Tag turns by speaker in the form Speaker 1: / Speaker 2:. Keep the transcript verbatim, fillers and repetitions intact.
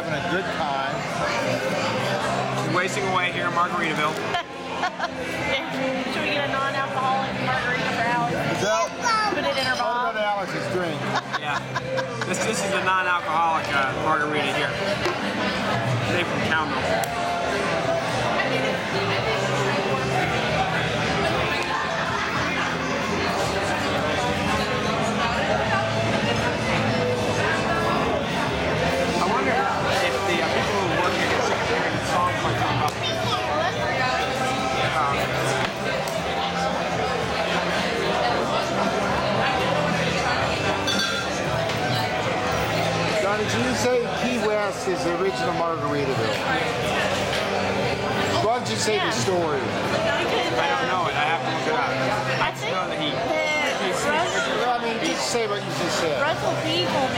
Speaker 1: having a good time.
Speaker 2: She's wasting away here in Margaritaville.
Speaker 3: Should we get a non-alcoholic margarita for Alex?
Speaker 1: Well,
Speaker 3: Put it in her
Speaker 1: what
Speaker 3: bottle.
Speaker 1: about Alex's drink?
Speaker 2: Yeah. This this is the non-alcoholic uh, margarita here. Made from cow milk. I wonder if the uh, people who work here get sick of hearing the songs like that.
Speaker 1: Johnny, can you say Key West is the original Margaritaville? Why don't you say the story?
Speaker 2: I don't know it. I have to look it up. I just know that he.
Speaker 3: The
Speaker 2: he's,
Speaker 3: Russell,
Speaker 1: I mean, just say what you just said.
Speaker 3: Russell T told